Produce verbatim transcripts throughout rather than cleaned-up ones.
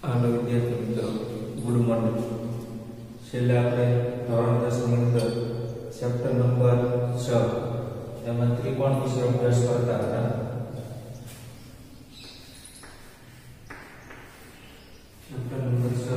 Hello विद्यार्थी मित्रों, good morning. छेल्ले आपणे धोरण दस ની અંદર ચેપ્ટર નંબર છ એમાં ત્રિકોણ વિશે અભ્યાસ કરતા હતા। ચેપ્ટર નંબર છ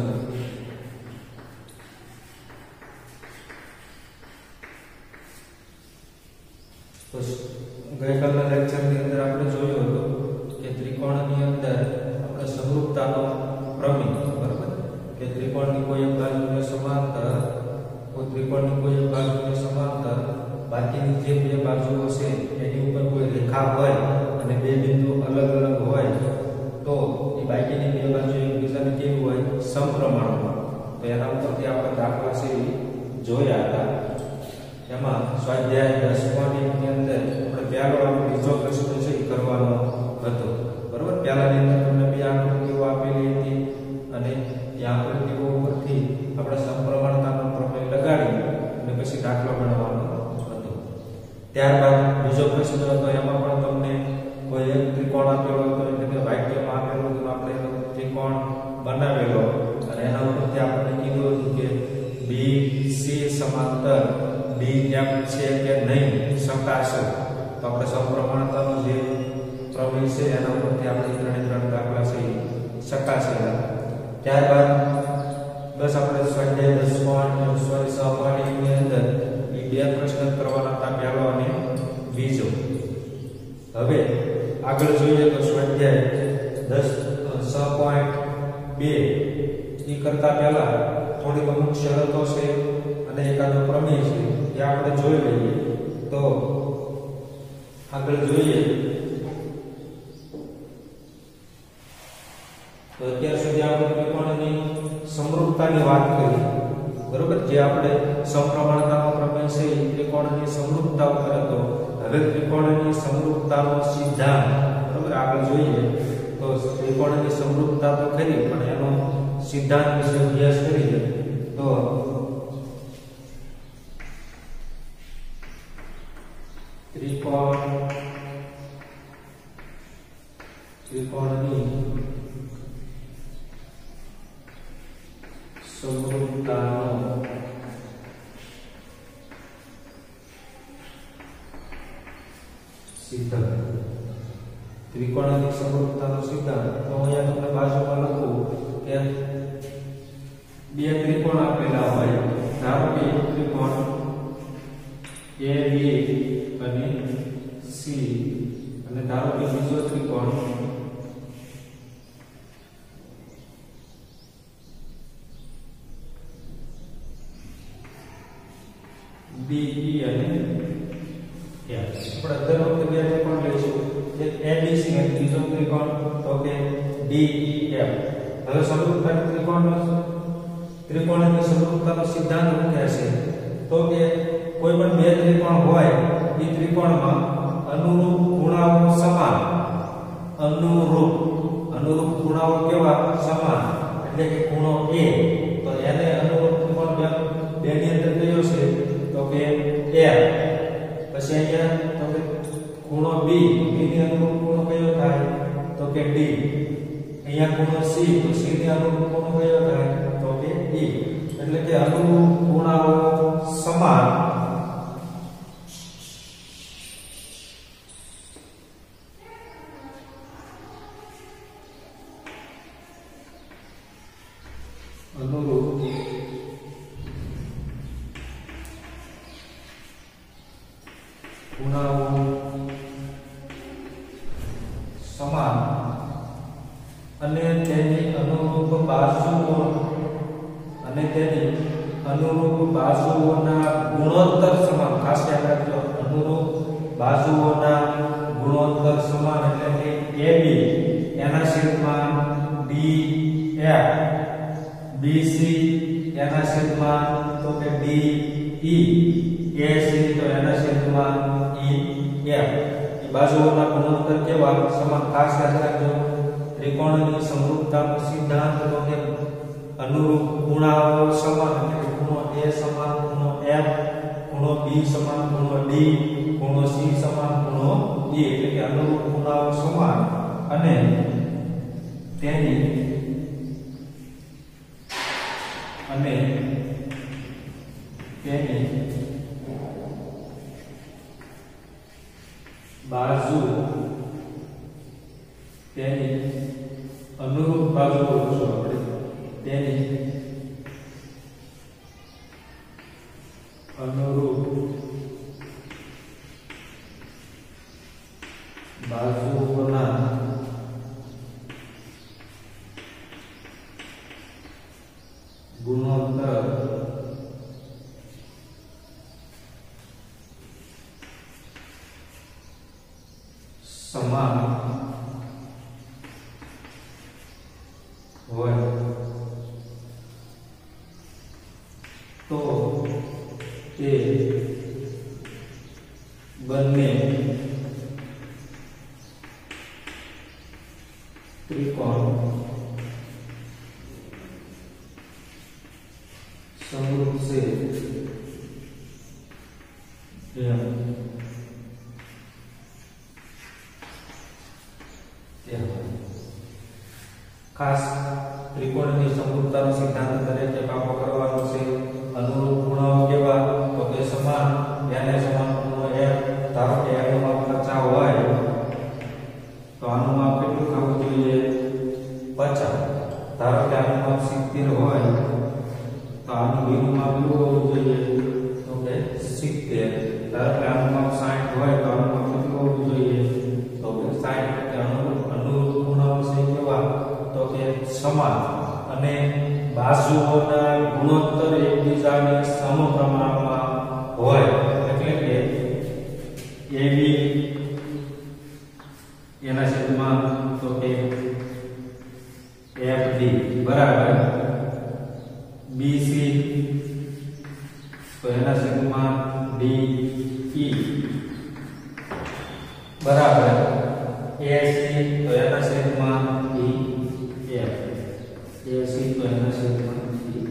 તો ગઈકાલના લેક્ચરની અંદર આપણે જોયું હતું કે ત્રિકોણની અંદર આપણે સમરૂપતાનો પ્રમેય, બરાબર, કે ત્રિકોણની કોઈ એક બાજુને સમાંતર કોઈ ત્રિકોણની કોઈ એક બાજુને સમાંતર બાકીની જે બે બાજુઓ છે એની ઉપર કોઈ રેખા હોય અને બે બિંદુ અલગ અલગ હોય તો એ બાકીની બે બાજુ એકબીજાને કેવી હોય, સમપ્રમાણ હોય। તો એના ઉપરથી આપણે દાખલા છે જોયા હતા। એમાં સ્વાધ્યાય દસ પોઈન્ટ ની અંદર આપણે પહેલો આપણે બીજો પ્રશ્ન છે એ કરવાનો હતો, બરાબર। પહેલાની અંદર તમને બે આકૃતિઓ આપેલી હતી અને એ આકૃતિઓ ઉપરથી આપણે સમપ્રમાણતાનો પ્રમેય લગાડી અને પછી દાખલો ગણવાનો હતો। ત્યારબાદ બીજો પ્રશ્ન હતો, એમાં પણ તમને કોઈ એક ત્રિકોણ આપેલો હતો, એટલે કે વાક્યમાં આપેલો હતો, આપણે એનો ત્રિકોણ બનાવેલો અને એના ઉપરથી આપણે કીધું હતું કે બી સી સમાંતર ડી એફ છે કે નહીં, શકાશે। તો આપણે સમપ્રમાણતાનો જે પ્રમેય છે એના ઉપરથી આપણે ત્રણે ત્રણ દાખલા છે શકાશે। ત્યારબાદ બસ આપણે સ્વાધ્યાય દસ પોઈન્ટ સોરી સહપાઠીની અંદર એ બે પ્રશ્ન કરવાના હતા, પહેલો અને બીજો। હવે આગળ જોઈએ તો સ્વાધ્યાય દસ છ પોઈન્ટ બે એ કરતા પહેલા થોડીક અમુક શરતો છે અને એકાદો પ્રમેય છે એ આપણે જોઈ લઈએ। તો આગળ જોઈએ તો અત્યાર સુધી આપણે ત્રિકોણની સમરૂપતાની વાત કરી, બરોબર। જે આપણે સમપ્રમાણતાનો પ્રમેય છે એ ત્રિકોણની સમરૂપતા ઉપર હતો। હવે ત્રિકોણની સમરૂપતાનો સિદ્ધાંત, બરોબર, આગળ જોઈએ તો ત્રિકોણની સમરૂપતા તો ખરી પણ એનો સિદ્ધાંત વિશે અભ્યાસ કરીએ તો ત્રિકોણ ત્રિકોણની સમરૂપતાનો સિદ્ધાંત ત્રિકોણની સમરૂપતાનો સિદ્ધાંત તો અહીંયા તમને બાજુમાં લખું કે બે ત્રિકોણ આપેલા હોય, ધારો કે એક ત્રિકોણ એ બી અને સી અને ધારો કે બીજો ત્રિકોણ ડી અને એફ। આપણે દર વખતે બે ત્રિકોણ લઈશું, એક એબીસી અને બીજો ત્રિકોણ તો કે ડીઈએફ। હવે સમરૂપતાના ત્રિકોણનો ત્રિકોણની સમરૂપતાનો સિદ્ધાંત શું કહે છે તો કે કોઈ પણ બે ત્રિકોણ હોય એ ત્રિકોણમાં અનુરૂપ ખૂણાઓ સમાન, અનુરૂપ અનુરૂપ ખૂણાઓ કેવા, સમાન, એટલે કે ખૂણો એ તો એને અનુરૂપ ત્રિકોણ બે બે ની અંદર કયો છે તો કે એફ। પછી અહીંયા તો કે ખૂણો બી, બી ની અનુરૂપ ખૂણો કયો થાય તો કે ડી। અહીંયા ખૂણો સી, તો સી ની અનુરૂપ ખૂણો કયો થાય તો કે ઈ। એટલે કે અનુરૂપ ખૂણાઓ સમાન અનુરૂપ ખૂણાઓ સમાન અને તેની અનુરૂપ બાજુઓ અને તેની અનુરૂપ બાજુઓના ગુણોત્તર સમાન। ખાસ યાદ રાખજો, અનુરૂપ બાજુઓના ગુણોત્તર સમાન એટલે કે એબી એના છેદમાં ડીએફ, બીસી એના છેદમાં તો કે ડીઈ, એસી તો એના છેદમાં ઈએફ। એ બાજુઓના ગુણોત્તર કેવા, સમાન। ખાસ યાદ રાખજો, ત્રિકોણની સમરૂપતાનો સિદ્ધાંત તો કે અનુરૂપ ખૂણાઓ સમાન, એટલે ખૂણો એ સમાન ખૂણો એફ, ખૂણો બી સમાન ખૂણો ડી, ખૂણો સી સમાન ખૂણો એ, એટલે કે અનુરૂપ ખૂણાઓ સમાન અને તેની તેની બાજુ તેની અનુરૂપ બાજુ બોલશું આપણે તેની અનુરૂપ બાજુઓના ગુણોત્તર સમાન હોય તો તે બંને ત્રિકોણ સમરૂપ છે એમ ખાસ ત્રિકોણની સમરૂપતાનો સિદ્ધાંત તરીકે કાપો કરવાનો છે. અનુરૂપ ગુણો કેવા તો કે સમાન એને સમાન ગુણો એમ. ધારો કે એનું માપ પચાસ હોય તો આનું માપ કેટલું થવું જોઈએ? પચાસ. ધારો કે આનું માપ સિત્તેર હોય તો આનું બીનું માપ કેટલું હોવું જોઈએ? તો કે સિત્તેર. ધારો કે આનું માપ સાઠ હોય તો આનું માપ કેટલું હોવું જોઈએ? તો કે સાઠ. એટલે અનુરૂપ અનુરૂપ ગુણો છે કેવા તો કે સમાન અને બાજુઓના ગુણોત્તર એકબીજાને સમપ્રમાણમાં હોય. એટલે કે AB એના છેદમાં તો કે FD બરાબર BC તો એના છેદમાં DE બરાબર AC તો એના છેદમાં EF AC તો એના છેદમાં E.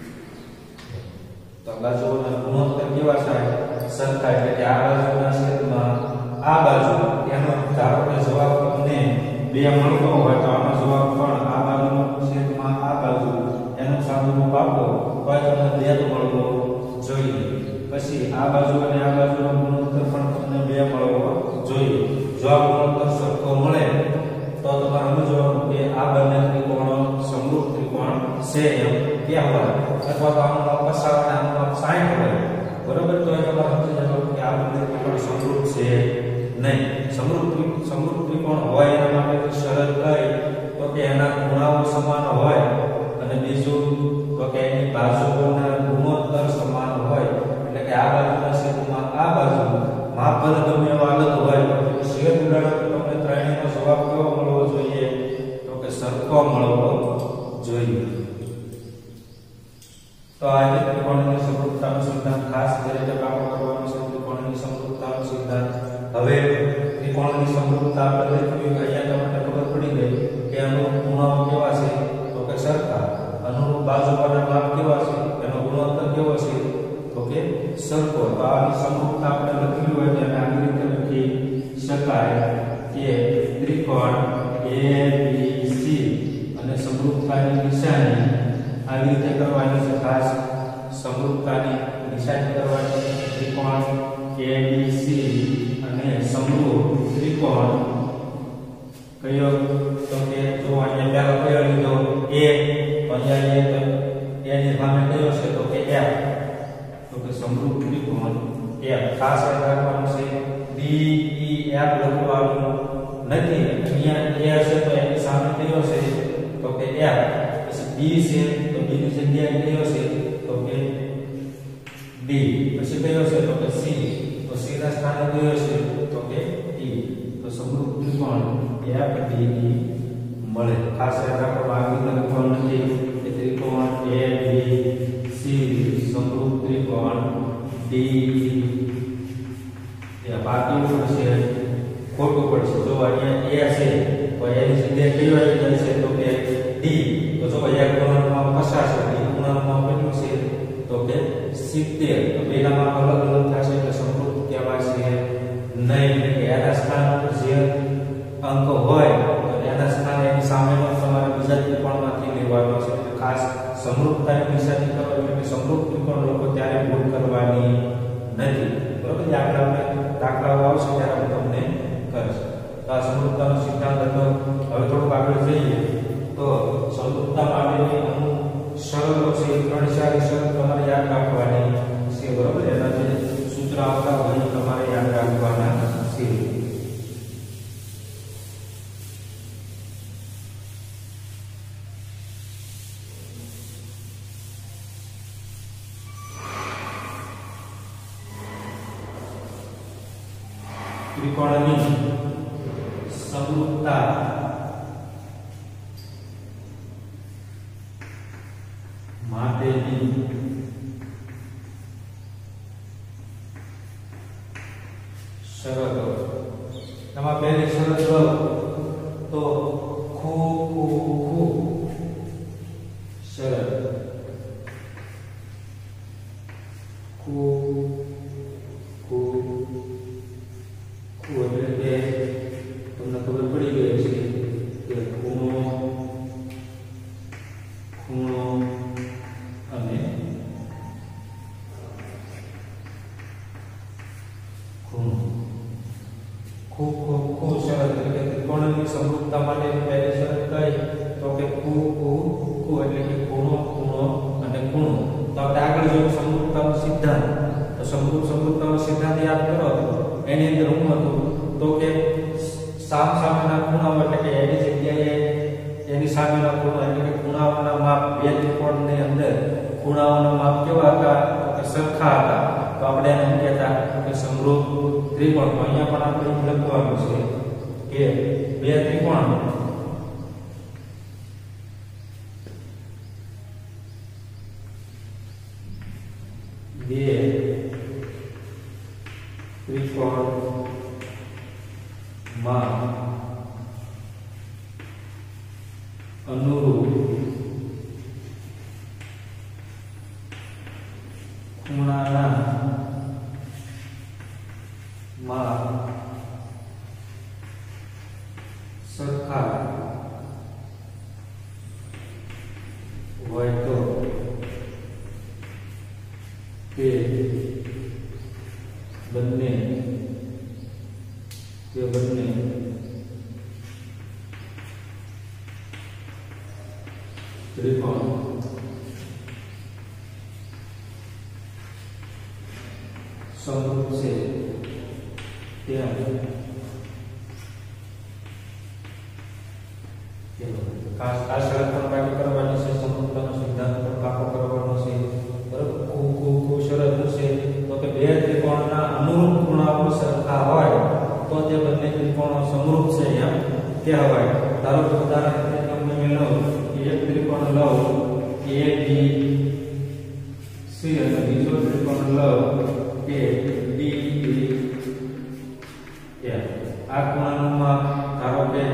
તો બાજુઓના ગુણોત્તર કેવા થાય? સરખા. એટલે કે આ બાજુના છેદમાં આ બાજુ એનો ધારો કે જવાબ તમને બે મળતો હોય તો આનો જવાબ પણ આ બાજુનો છેદમાં આ બાજુ એનો સાદુરૂપ આપો તો તમને બે તો મળવો જોઈએ. પછી આ બાજુ અને આ બાજુનો ગુણોત્તર પણ તમને બે મળવો જોઈએ. જો આ ગુણોત્તર સરખો મળે તો તમારે સમજવાનું કે આ બંને ત્રિકોણો સમરૂપ ત્રિકોણ છે એમ કહેવાય. અથવા તો આનું માપ પચાસ અને આનું માપ સાઠ હોય બરોબર તો એ તમારે સમજી જવાનું કે આ બંને ત્રિકોણ સમરૂપ છે નહીં. સમરૂપ સમરૂપ ત્રિકોણ હોય એના માટે શરત કઈ તો કે એના ખૂણાઓ સમાન હોય અને બીજું તો કે એની બાજુઓના ગુણોત્તર સમાન હોય. એટલે કે આ બાજુના છેદમાં આ બાજુ માપ ભલે ગમે એવા અલગ હોય તો છેદ ઉડાડો તો તમને ત્રણેયનો જવાબ કેવો મળવો જોઈએ? તો કે સરખો મળવો જોઈએ. તો આ ત્રિકોણની સમરૂપતાનો સિદ્ધાંત ખાસ તરીકે કાપો કરવાનો છે. ત્રિકોણની સમરૂપતાનો સિદ્ધાંત. હવે ત્રિકોણની સમરૂપતા આપણે લખ્યું અહીંયા તમને ખબર પડી ગઈ કે અનુરૂપ ખૂણાઓ કેવા છે તો કે સરખા. અનુરૂપ બાજુઓના માપ કેવા છે? એનો ગુણોત્તર કેવો છે? તો કે સરખો. તો આની સમરૂપતા આપણે લખી હોય તેને આવી રીતે લખી શકાય કે ત્રિકોણ A B C અને સમરૂપતાની નિશાની આવી રીતે કરવાની છે. ખાસ સમરૂપતાની નિશાની કરવાની છે. ત્રિકોણ A B C અને સમરૂપ ત્રિકોણ કયો તો કે જો અહીંયા પહેલો કયો લીધો A તો અહીંયા A ની સામે કયો છે તો કે F તો કે સમરૂપ ત્રિકોણ F. ખાસ યાદ રાખવાનું છે D E F લખવાનું નથી. અહીંયા A છે તો એની સામે કયો છે તો કે F. પછી B છે તો B ની જગ્યાએ કયો છે તો કે D. પછી કયો છે તો કે C તો C ના સ્થાને કયો છે તો કે E. તો સમરૂપ ત્રિકોણ F D E મળે. ખાસ યાદ રાખવાનું આવી ત્રિકોણ નથી કે ત્રિકોણ A B C સમરૂપ ત્રિકોણ D એ બાકી પડશે ખોટું પડશે. જો અહીંયા A છે તો એની જગ્યાએ કયો આવી જાય છે તો કે D. તો જો એક ખૂણાનું માપ પચાસ છે D ખૂણાનું માપ કેટલું છે તો કે સિત્તેર. તો બેના માપ અલગ અલગ થશે એટલે સમરૂપ કહેવાય છે નહીં. કે એના સ્થાન પર જે અંક હોય તો એના સ્થાને એની સામેનો તમારે બીજા ત્રિકોણમાંથી લેવાનો છે. ખાસ સમરૂપતાની નિશાની કરો એટલે સમરૂપ ત્રિકોણ લોકો ત્યારે ભૂલ કરવા દાખલા દાખલાઓ આવશે ત્યારે હું તમને કરીશ. તો આ સમરૂપતાનો સિદ્ધાંત હતો. હવે થોડુંક આગળ જઈએ તો સમરૂપતા માટેની અમુક શરતો છે, ત્રણ ચાર શરત તમારે યાદ રાખવાની છે, બરોબર? એના જે સૂત્ર આવતા હોય તમારે યાદ રાખવાના છે. ત્રિકોણની સમરૂપતા માટેની શરતો. એમાં પહેલી શરત તો ખૂ ખૂ ખૂ શરત. ખૂ ખૂ ખૂ એટલે કે તમને ખબર પડી ગઈ છે કે ખૂણો ખૂણો અને ખૂણો. ખૂ ખૂ ખૂ શરત એટલે કે ત્રિકોણની સમરૂપતા માટેની પહેલી શરત કઈ? તો કે ખૂ ખૂ ખૂ એટલે કે ખૂણો ખૂણો અને ખૂણો. તો આપણે આગળ જોયું સમરૂપતાનો સિદ્ધાંત. તો સમરૂપ સમરૂપતાનો સિદ્ધાંત યાદ કરો. એની અંદર હું હતું તો કે સામ સામેના ખૂણાઓ એટલે કે એની જગ્યાએ એની સામેના ખૂણા એટલે કે ખૂણાઓના માપ બે ત્રિકોણની અંદર ખૂણાઓના માપ કેવા હતા? કે સરખા હતા. તો આપણે એને શું કહેતા? કે સમરૂપ ત્રિકોણ. તો અહીંયા પણ આપણે લખવાનું છે કે બે ત્રિકોણ બે ત્રિકોણ માં અનુરૂપ ખૂણાના માપ સરખા હોય તો તે બંને તે બંને ત્રિકોણ સમરૂપ છે તેમ ખાસ ખાસ શરત પણ પાકી કરવાની છે. સમરૂપતાનો સિદ્ધાંત પણ પાકો કરવાનો છે, બરોબર? ખૂ ખૂ ખૂ શરત છે તો કે બે ત્રિકોણના અનુરૂપ ખૂણાઓ સરખા હોય તો તે બંને ત્રિકોણો સમરૂપ છે એમ કહેવાય. ધારો કે ઉદાહરણ તરીકે તમને મેં લઉં કે એક ત્રિકોણ લઉં એ બી સી અને બીજો ત્રિકોણ લઉં કે ડી એ એફ. આ ખૂણાનું માપ ધારો કે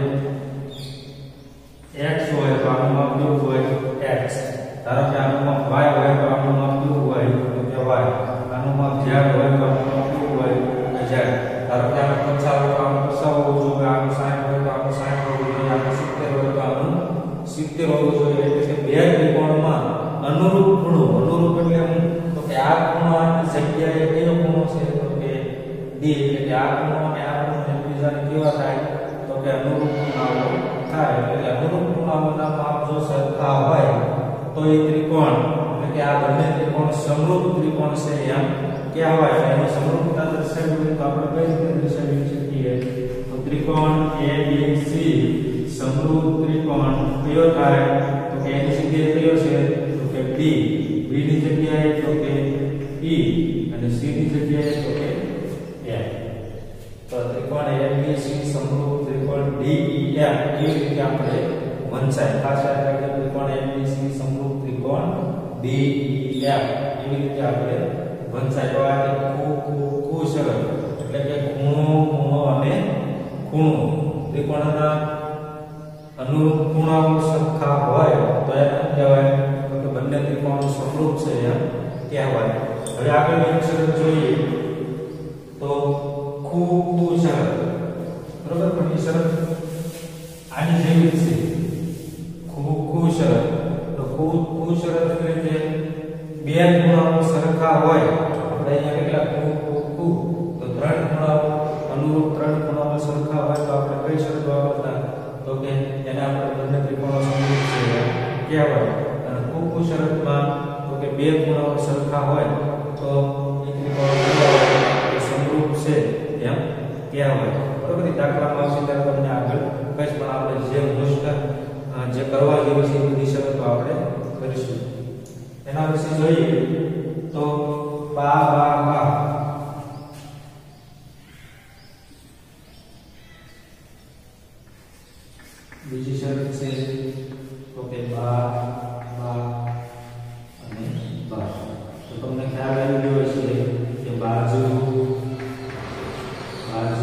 x હોય તો આનું માપ કેવું હોય? x. ધારો કે આનું માપ y હોય તો આનું માપ કેવું હોય? તો કે y. આનું માપ z હોય તો આનું માપ કેવું હોય? કે z. ધારો કે આનું પચાસ હોય તો આનું પચાસ હોવું જોઈએ, આનું સાઠ હોય તો આનું સાઠ હોવું જોઈએ, આનું સિત્તેર હોય તો આનું સિત્તેર હોવું જોઈએ. એટલે કે બે ત્રિકોણમાં અનુરૂપ ખૂણો, અનુરૂપ એટલે હું તો કે આ ખૂણાની જગ્યાએ કયો ખૂણો છે? તો કે ડી. એટલે કે આ ખૂણો અને આ ખૂણો એકબીજાને કેવા થાય? તો કે અનુરૂપ ખૂણાઓ થાય. એટલે અનુરૂપ ખૂણાઓના માપ જો સરખા હોય તો એ ત્રિકોણ એટલે કે આ બંને ત્રિકોણ સમરૂપ ત્રિકોણ છે એમ કહેવાય. એની સમરૂપતા દર્શાવવી તો આપણે કઈ રીતે દર્શાવી શકીએ? તો ત્રિકોણ એ બી સી સમરૂપ ત્રિકોણ કયો થાય? તો કે એની જગ્યાએ કયો છે? તો કે બી. બી ની જગ્યાએ તો કે ઈ અને સી ની જગ્યાએ તો કે એફ. તો ત્રિકોણ એ બી સી સમરૂપ ત્રિકોણ ડી ઈ એફ એવી રીતે આપણે વંચાય. ખાસ યાદ રાખજો ત્રિકોણ એ બી સી સમરૂપ ત્રિકોણ ડી ઈ એફ એવી રીતે આપણે વંચાય. તો આ ખૂ ખૂ ખૂ શરત એટલે કે ખૂણો ખૂણો અને ખૂણો ત્રિકોણના અનુરૂપ ખૂણાઓ સરખા હોય તો એને કહેવાય? તો કે બંને ત્રિકોણો સમરૂપ છે એમ કહેવાય. હવે આગળની એક શરત જોઈએ તો ખૂ ખૂ શરત, બરોબર? પણ એ શરત આની જેવી છે. ખૂ ખૂ શરત તો ખૂ ખૂ શરત એટલે કે બે ખૂણાઓ સરખા હોય. આપણે અહીંયા કેટલા ખૂ ખૂ ખૂ ત્રણ ખૂણાઓ અનુરૂપ ત્રણ ખૂણાઓ સરખા હોય તો આપણે કઈ શરત વાપરતા તો કે એને આપણે બંને ત્રિકોણો સમરૂપ છે કહેવાય. અને કુકુ શરતમાં તો કે બે ખૂણાઓ સરખા હોય તો એ ત્રિકોણો કેવા સમરૂપ છે એમ કહેવાય. બરોબર. દાખલામાં આવશે ત્યારે તમને આગળ કહીશ પણ આપણે જે મોસ્ટ જે કરવા જેવી છે એ બધી શરતો આપણે કરીશું. એના વિશે જોઈએ તો બા બા બા બીજી શરત છે તો કે બા બા અને બા. તો તમને ખ્યાલ આવી ગયો છે કે બાજુ બાજુ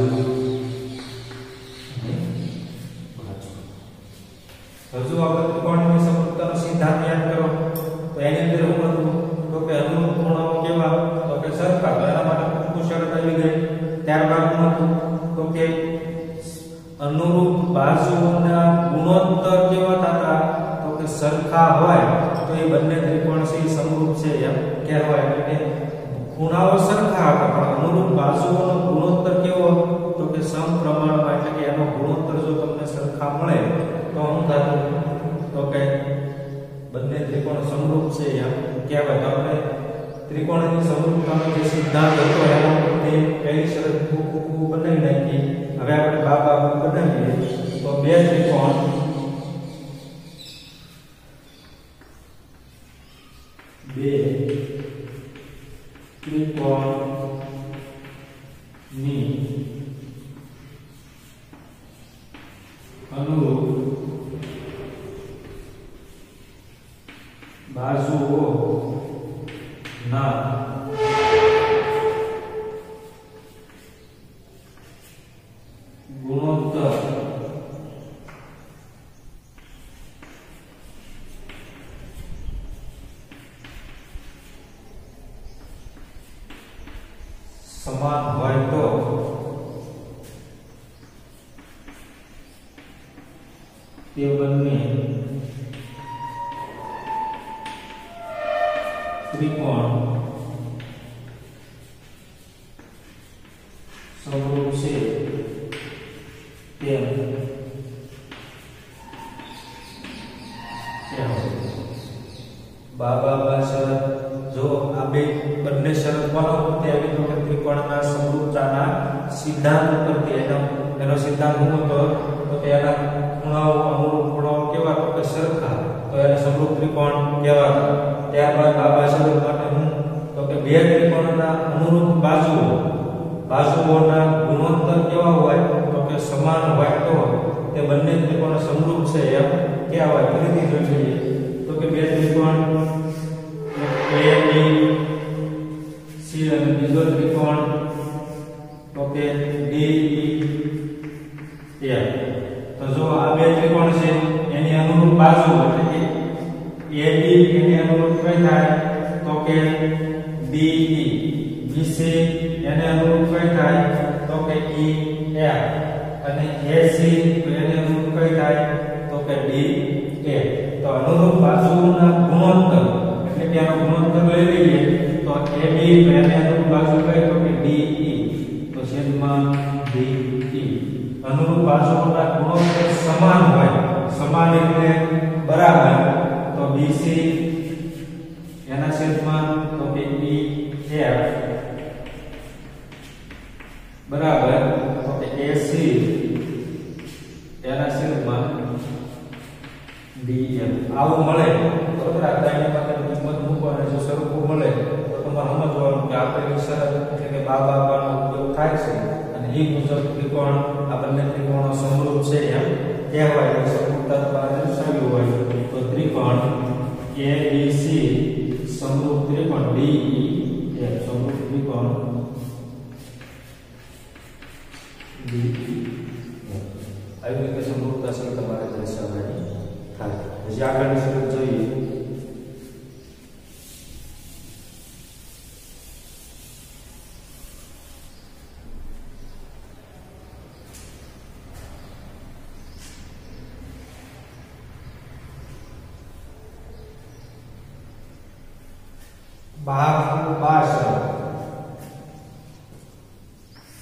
અને બાજુ. હજુ આપણે ત્રિકોણની સમરૂપતાનો સિદ્ધાંત યાદ કરો તો એની અંદર હું હતું તો કે અનુરૂપ ખૂણાઓ કેવા તો કે સરખા. તો એના માટે કુકુ શરત આવી ગઈ. ત્યારબાદ હું હતું તો કે અનુરૂપ બાજુઓના ગુણોત્તર કેવા થતા તો કે સરખા હોય તો એ બંને ત્રિકોણ છે સમરૂપ છે એમ કહેવાય. એટલે કે ખૂણાઓ સરખા હતા પણ અનુરૂપ બાજુઓનો ગુણોત્તર કેવો તો કે સમપ્રમાણમાં. એટલે કે એનો ગુણોત્તર જો તમને સરખા મળે તો શું થતું તો કે બંને ત્રિકોણ સમરૂપ છે એમ કહેવાય. તો આપણે ત્રિકોણની સમરૂપતાનો જે સિદ્ધાંત હતો એનો તે પહેલી શરત કુકુ બનાવી નાખી. હવે આપણે બા બા બનાવીએ તો બે ત્રિકોણ બે ત્રિકોણની અનુરૂપ બાજુઓ ના ગુણોત્તર સમાન હોય તો તે બંને ત્રિકોણ સમરૂપ છે તેમ બા બા બા શરત. જો આ બે બંને શરત કોનો ઉપરથી આવી તો કે ત્રિકોણના સમરૂપતાના સિદ્ધાંત ઉપરથી. એનો એનો સિદ્ધાંત શું હતો તો કે એના ખૂણાઓ અનુરૂપ ખૂણાઓ કેવા તો કે સરખા તો એને સમરૂપ ત્રિકોણ કહેવાતા. ત્યારબાદ બા બા શરત માટે હું તો કે બે ત્રિકોણના અનુરૂપ બાજુઓ બાજુઓના ગુણોત્તર કેવા હોય તો કે સમાન હોય તો તે બંને ત્રિકોણ સમરૂપ છે એમ કહેવાય. ફરીથી જોઈ લઈએ તો કે બે ત્રિકોણ A B C અને બીજો ત્રિકોણ તો કે D E F. તો જો આ બે ત્રિકોણ છે એની અનુરૂપ બાજુ એટલે કે A B એની અનુરૂપ કઈ થાય તો કે D E. B C એને અનુરૂપ કઈ થાય તો કે E F. અને A C તો એને અનુરૂપ કઈ થાય તો કે D A. તો અનુરૂપ બાજુઓના ગુણોત્તર એટલે કે આનો ગુણોત્તર લઈ લઈએ તો A B તો એને અનુરૂપ બાજુ કઈ તો કે D E. તો છેદમાં D E. અનુરૂપ બાજુઓના ગુણોત્તર સમાન હોય સમાન એટલે બરાબર તો B C એના છેદમાં તો કે E F બરાબર તો કે A C એના છેદમાં D M. આવું મળે બરોબર. આ ત્રણેય માટે કિંમત મૂકો અને જો સ્વરૂપો મળે તો તમારે સમજવાનું કે આપેલી શરત એટલે કે બા બા બાનો ઉપયોગ થાય છે અને એ મુજબ ત્રિકોણ આ બંને ત્રિકોણો સમરૂપ છે એમ કહેવાય. સમરૂપતા તમારે દર્શાવ્યું હોય તો ત્રિકોણ A B C સમરૂપ ત્રિકોણ D E F સમરૂપ ત્રિકોણ D E F. આવી રીતે સમરૂપતા છે તમારે દર્શાવવાની થાય. પછી આગળની શરત જોઈએ બા બા શરત.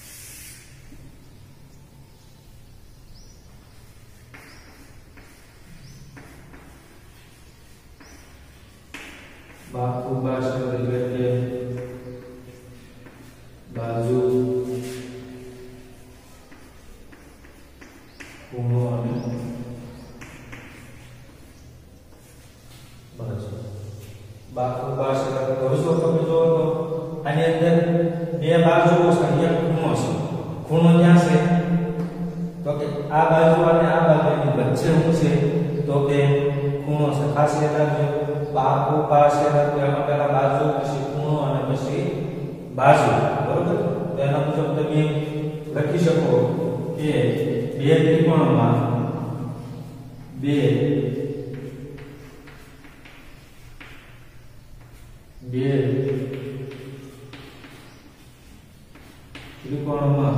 અંદર બે બાજુઓ છે, એક ખૂણો છે. ખૂણો ક્યાં છે? તો કે આ બાજુ અને આ બાજુની વચ્ચે શું છે? તો કે ખૂણો છે. ખાસ યાદ રાખજો, બાજુ પાસે રાખજો. એમાં પહેલા બાજુ, પછી ખૂણો અને પછી બાજુ. બરોબર? તો એના મુજબ તમે લખી શકો કે બે ત્રિકોણમાં બે બે ત્રિકોણમાં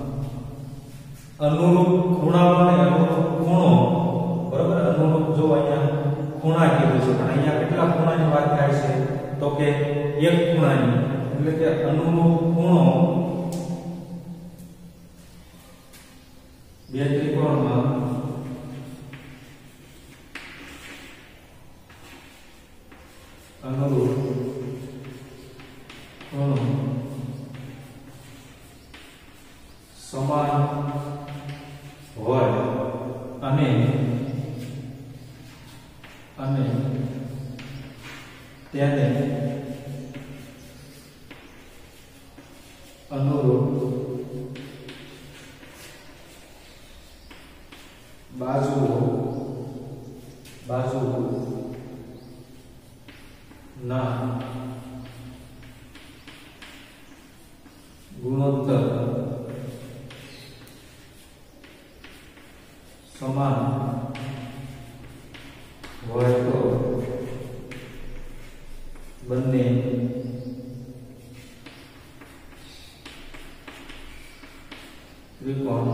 અનુરૂપ ખૂણાઓને અનુરૂપ ખૂણો, બરોબર? અનુરૂપ જો અહીંયા ખૂણા કીધું છે, પણ અહીંયા કેટલા ખૂણાની વાત થાય છે? તો કે એક ખૂણાની. એટલે કે અનુરૂપ ખૂણો બે ત્રિકોણમાં અનુરૂપ ખૂણો સમાન હોય અને અને તેને અનુરૂપ બાજુઓ બાજુઓ ના ગુણોત્તર સમાન હોય તો બંને ત્રિકોણ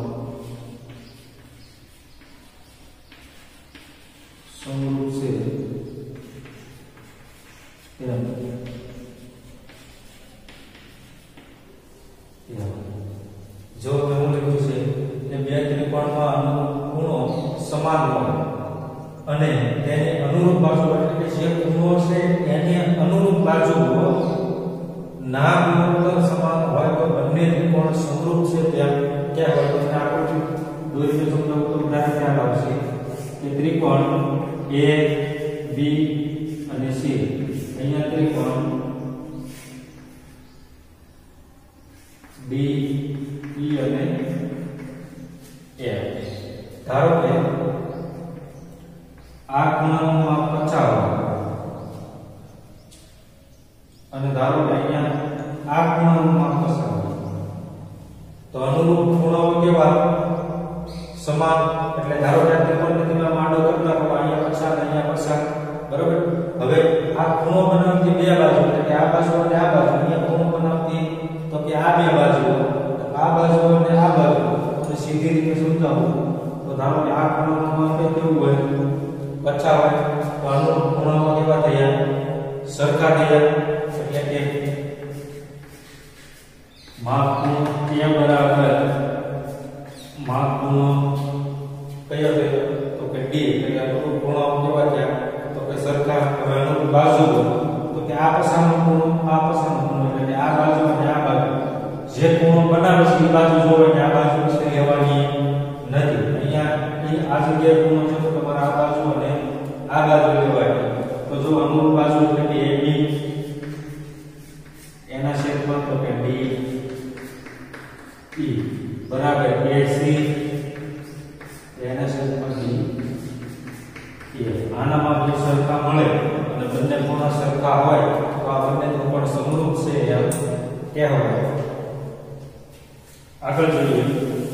સમરૂપ છે તેમ જો મેં લખ્યું છે કે બે ત્રિકોણમાં અનુરૂપ ખૂણો સમાન હોય અને તેની અનુરૂપ બાજુ, એટલે કે જે ખૂણો છે એની અનુરૂપ બાજુઓ ના ગુણોત્તર સમાન હોય તો બંને ત્રિકોણ સમરૂપ છે તેમ કહેવાય. તો આપણે આકૃતિ દોરીને સમજાવું તો ઉદાહરણ ખ્યાલ આવશે કે ત્રિકોણ A B અને C. અહીંયા ત્રિકોણ D E અને F. ધારો કે આ ખૂણાનું માપ પચાસ અને ધારો કે અહીંયા આ ખૂણાનું માપ પચાસ. તો અનુરૂપ ખૂણાઓ કેવા? સમાન. એટલે ધારો કે આ ત્રિકોણને તમે આડો કરતા હો, અહીંયા પચાસ અહીંયા પચાસ, બરોબર? હવે આ ખૂણો બનાવતી બે બાજુ, એટલે કે આ બાજુ અને આ બાજુ. અહીંયા ખૂણો બનાવતી તો કે આ બે બાજુ, આ બાજુ અને આ બાજુ. તો સીધી રીતે સમજાવું તો ધારો કે આ ખૂણાનું માપ કેવું હોય? પચાસ હોય. તો અનુરૂપ ખૂણાઓ કેવા થયા? સરખા થયા. એટલે કે માપ ખૂણો A બરાબર માપ ખૂણો કયો થયો? તો કે D. એટલે અનુરૂપ ખૂણાઓ કેવા થયા? તો કે સરખા. હવે અનુરૂપ બાજુ તો કે આ પસાનો ખૂણો આ પસાનો ખૂણો, એટલે કે આ બાજુ અને આ બાજુ જે ખૂણો બનાવે છે એ બાજુ જોવે ને આ બાજુ છે લેવાની નથી. અહીંયા એ આ જગ્યાએ ખૂણો છે તો તમારે આ બાજુ અને આ બાજુ લેવાય. તો જો અનુરૂપ બાજુ એટલે કે A B એના છેદમાં તો કે D E બરાબર A C એના છેદમાં D E. આનામાં બે સરખા મળે અને બંને ખૂણા સરખા હોય તો આ બંને ત્રિકોણ સમરૂપ છે એમ કહેવાય. આગળ જોઈએ.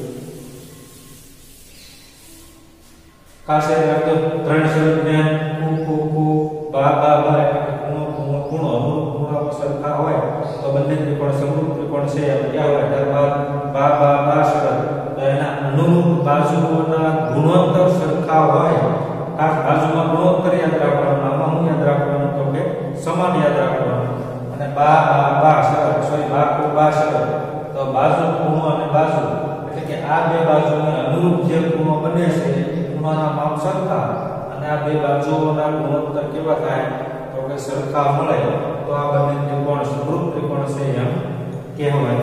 ખાસ યાદ રાખજો ત્રણ શરત ને કુ કુ કુ બા બા બા, એટલે ખૂણો ખૂણો ખૂણો અનુરૂપ ખૂણા સરખા હોય તો બંને ત્રિકોણ સમરૂપ ત્રિકોણ છે એમ કહેવાય. ત્યારબાદ બા બા બા શરત, તો એના અનુરૂપ બાજુઓના ગુણોત્તર સરખા હોય. ખાસ બાજુમાં ગુણોત્તર યાદ રાખવાનું, આમાં શું યાદ રાખવાનું? તો કે સમાન યાદ રાખવાનું. અને બા બા બા શરત, સોરી બા કુ બા શરત, તો બાજુ ખૂણો અને બાજુ, એટલે કે આ બે બાજુને અનુરૂપ જે ખૂણો બને છે ખૂણાના માપ સરખા અને આ બે બાજુઓના ગુણોત્તર કેવા થાય? તો કે સરખા મળે તો આ બંને ત્રિકોણ સમરૂપ ત્રિકોણ છે એમ કહેવાય.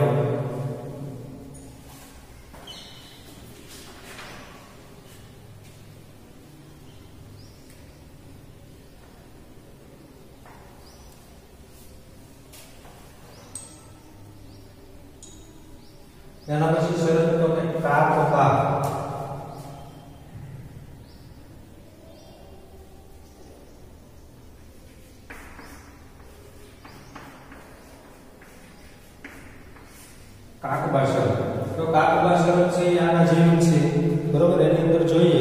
એના પછી શરત તો કે કાપ કાપ કાકબા શરત. તો કાકબા શરત છે એ આના જેવી છે, બરોબર. એની અંદર જોઈએ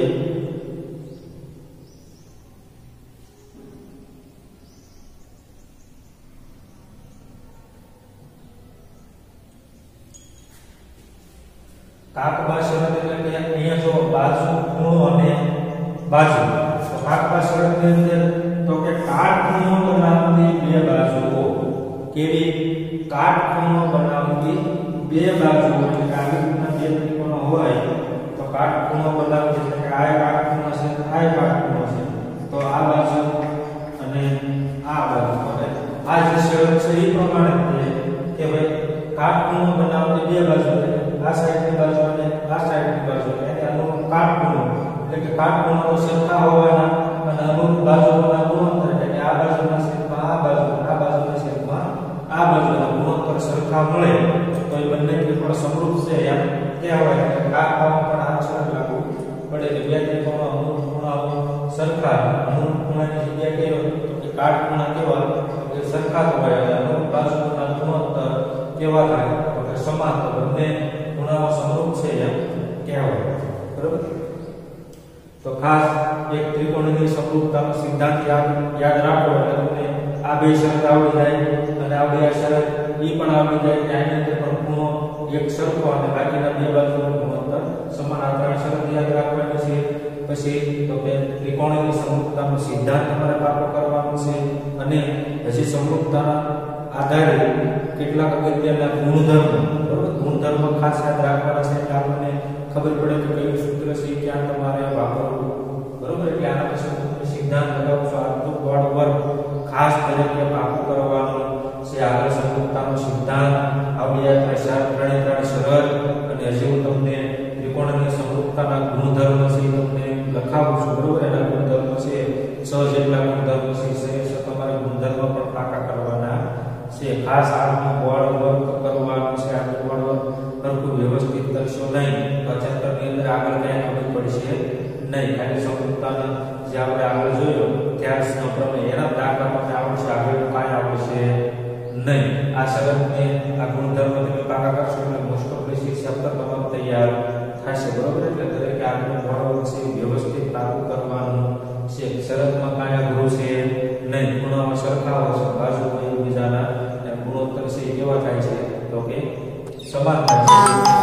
કાકબા શરત એટલે કે અહીંયા જો બાજુ ખૂણો અને બાજુ. તો કાકબા શરત ની અંદર તો કે કાટખૂણો બનાવતી બે બાજુઓ. કેવી? કાટખૂણો બનાવતી બે બાજુઓ. એટલે કે આવી રીતના બે ત્રિકોણો હોય તો કાટખૂણો બનાવતી એટલે કે આ કાટખૂણો છે, આ કાટખૂણો છે. તો આ બાજુ અને આ બાજુ હવે આ જે શરત છે એ પ્રમાણે કે ભાઈ કાટખૂણો બનાવતી બે બાજુ આ સાઈડની બાજુ અને આ સાઈડની બાજુ એટલે અનુરૂપ કાટખૂણો એટલે કે કાટખૂણો તો સરખા હોવાના અને અનુરૂપ બાજુઓના ગુણોત્તર એટલે કે આ બાજુના છેદમાં આ બાજુ આ બાજુના છેદમાં આ બાજુના ગુણોત્તર સરખા મળે તો એ બંને ત્રિકોણ સમરૂપ છે એમ કહેવાય. કાકબામાં પણ આ શરત લાગુ પડે કે બે ત્રિકોણો અનુરૂપ ખૂણાઓ સરખા. અનુરૂપ ખૂણાની જગ્યાએ કયો તો કે કાટખૂણા કેવા કે સરખા હોય અને અનુરૂપ બાજુના ગુણોત્તર કેવા થાય તો કે સમાન. તો બંને ખૂણાઓ સમરૂપ છે એમ કહેવાય, બરોબર. તો ખાસ એક ત્રિકોણની સમરૂપતાનો સિદ્ધાંત યાદ યાદ રાખો એટલે તમને આ બે શરત આવડી જાય અને આ બે શરત એ પણ આવડી જાય કે આની અંદર પણ ખૂણો એક સરખો અને બાકીના બે બાજુનો ગુણોત્તર સમાન. આ ત્રણ શરત યાદ રાખવાની છે. પછી તો કે ત્રિકોણની સમરૂપતાનો સિદ્ધાંત તમારે પાકો કરવાનો છે અને હજી સમરૂપતાના આધારે કેટલાક અગત્યના ગુણધર્મો, બરોબર, ગુણધર્મો ખાસ યાદ રાખવાના છે એટલે આપણને ખબર પડે કે કયું સૂત્ર છે ક્યાં તમારે વાપરવું, બરોબર. એટલે આના પછી તમે સિદ્ધાંત લગાવશો. આટલું બોર્ડ વર્ક ખાસ તરીકે પાકું કરવાનું છે. આગળ સમરૂપતાનો સિદ્ધાંત આવડી જાય પ્રસાર ત્રણે ત્રણ શરત અને હજી હું તમને ત્રિકોણની સમરૂપતાના ગુણધર્મ છે તમને લખાવું છું, બરોબર. એના ગુણધર્મ છે છ જેટલા ગુણધર્મ છે. તમારે ગુણધર્મ પણ પાકા કરવાના છે. ખાસ આનું બોર્ડ વર્ક કરવાનું છે. આનું બોર્ડ વર્ક સરખું વ્યવસ્થિત કરશો નહીં તો ચેપ્ટરની અંદર આગળ ક્યાંય ખબર પડશે નહીં. ખાલી સમરૂપતાના જે આપણે આગળ જોયો ત્યારનો પ્રમેય એના દાખલા માટે આવડશે, આગળ કાંઈ આવડશે નહીં. આ શરતને આ ગુણધર્મ તમે પાકા કરશો એટલે મોસ્ટ ઓફ પ્લેસીસ ચેપ્ટર તમારું તૈયાર થશે, બરોબર. એટલે દરેક આગળનું બોર્ડ વર્ક છે વ્યવસ્થિત પાકું કરવાનું છે. શરતમાં કાંઈ અઘરું છે નહીં. ખૂણામાં સરખા હોય છે, બાજુ હોય એકબીજાના અને ગુણોત્તર છે એ કેવા થાય છે તો કે સમાન થાય છે.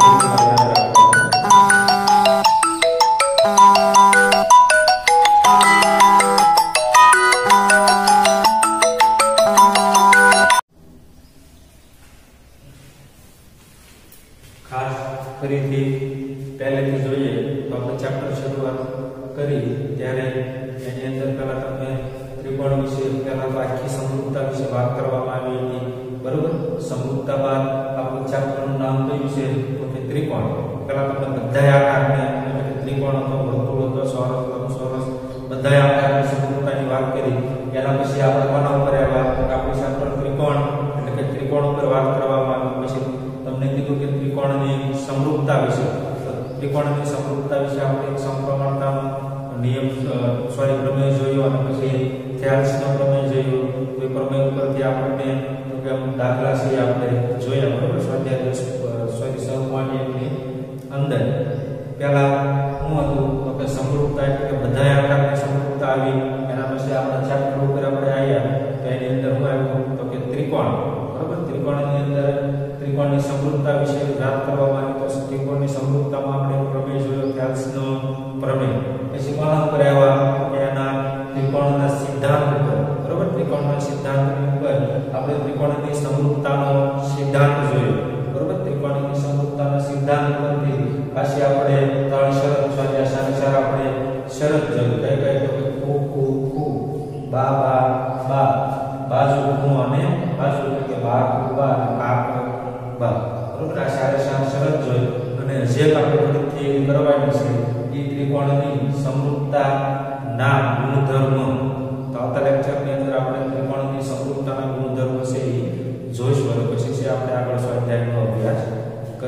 ખાસ ફરીથી પહેલેથી જોઈએ તો આપણે ચેપ્ટર શરૂઆત કરી ત્યારે એની અંદર પહેલા તમને ત્રિકોણ વિશે પહેલા તો આખી સમરૂપતા વિશે વાત કરવામાં આવી હતી, બરોબર. સમરૂપતા બાદ આપણું ચેપ્ટરનું નામ કયું છે તો કે ત્રિકોણ. પહેલા તમને બધા આકારને એટલે કે ત્રિકોણ હતો, વર્તુળ હતો, ચોરસ હતો, ચોરસ બધા આકારની સમરૂપતાની વાત કરી. એના પછી આપણે કોના ઉપર આવ્યા તો આપણી ચેપ્ટર ત્રિકોણ એટલે કે ત્રિકોણ ઉપર વાત કરવામાં આવી. પછી તમને કીધું કે ત્રિકોણની સમરૂપતા વિશે ત્રિકોણની સમરૂપતા વિશે આપણે એક સમપ્રમાણતાનો નિયમ સોરી પ્રમેય જોયો અને પછી થેલ્સનો પ્રમેય જોયો. તો એ પ્રમેય ઉપરથી આપણને કે દાખલા છે આપણે જોયા, બરોબર. સ્વાધ્યાય દસ સોરી સૌમાન્યની અંદર પહેલા શું હતું તો કે સમરૂપતા એટલે કે બધા આકારની સમરૂપતા આવી. એના પછી આપણા ચેપ્ટર ઉપર આપણે આવ્યા તો એની અંદર શું આવ્યું તો કે ત્રિકોણ, બરોબર. ત્રિકોણની અંદર ત્રિકોણની સમરૂપતા વિશે વાત કરવામાં આવી. તો ત્રિકોણની સમરૂપતામાં આપણે પ્રમેય જોયો થેલ્સનો પ્રમેય. પછી કોના ઉપર આવ્યા કે એના ત્રિકોણના સિદ્ધાંત ઉપર, બરોબર. ત્રિકોણના સિદ્ધાંતની ઉપર આપણે ત્રિકોણની સમરૂપતાનો સિદ્ધાંત જોયો, બરોબર. ત્રિકોણની સમરૂપતાના સિદ્ધાંત પરથી પાછી આપણે ત્રણ શરત સ્વાધ્યાય સારાસાર આપણે શરત જોઈ. કઈ કઈ તો કે ખૂ ખૂ ખૂ, બા બા બા, બાજુ ખૂ અને બાજુ એટલે કે બા ખૂ બા, કાક બા, બરોબર. આ સારાસાર શરત જોઈ અને જે આપણે ફરીથી કરવાની છે એ ત્રિકોણની સમરૂપતા ના ગુણધર્મ. તો આવતા લેક્ચરની અંદર આપણે ત્રિકોણની સમરૂપતાના ગુણધર્મ છે એ જોઈશું અને પછી છે આપણે આગળ સ્વાધ્યાયનો અભ્યાસ કરશું.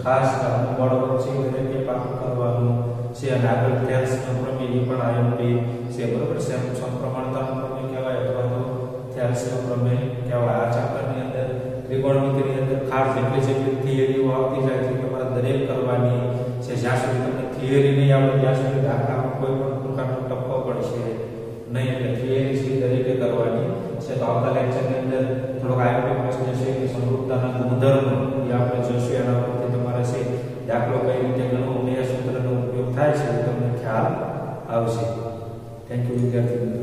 ખાસ બળવત છે દરેકે પાકું કરવાનું છે અને આગળ થેલ્સનો પ્રમેય એ પણ આઈએમપી છે બરોબર છે સમપ્રમાણતાનો પ્રમેય કહેવાય અથવા તો થેલ્સનો પ્રમેય કહેવાય આ ચેપ્ટરની અંદર ત્રિકોણમિતિની અંદર ખાસ જેટલી જેટલી થિયરીઓ આવતી જાય છે તમારે દરેક કરવાની છે જ્યાં સુધી તમને થિયરી નહીં આવડે ત્યાં સુધી દાખલામાં કોઈ પણ પ્રકારનો ટપ્પો પડશે નહીં એટલે થિયરી છે દરેકે કરવાની છે તો આવતા લેક્ચરની અંદર થોડોક આઈએમપી પ્રશ્ન છે કે સમરૂપતાના ગુણધર્મો એ આપણે જોશું એના ઉપરથી તમારે છે દાખલો કઈ રીતે ગણવો કયા સૂત્રનો ઉપયોગ થાય છે એ તમને ખ્યાલ આવશે થેન્ક યુ વિદ્યાર્થી મિત્રો